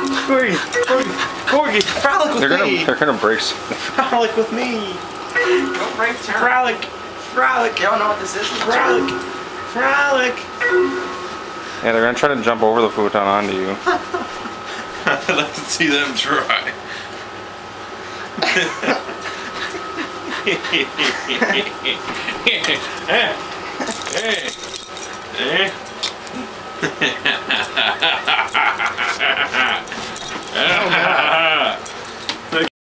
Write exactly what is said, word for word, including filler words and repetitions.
Corgi, Corgi, Corgi, frolic with they're me. Gonna, they're gonna break. Frolic with me. Don't break turn. Frolic, frolic. You don't know what this is? Frolic, frolic. Yeah, they're gonna try to jump over the futon onto you. I'd like to see them try. hey, hey, hey.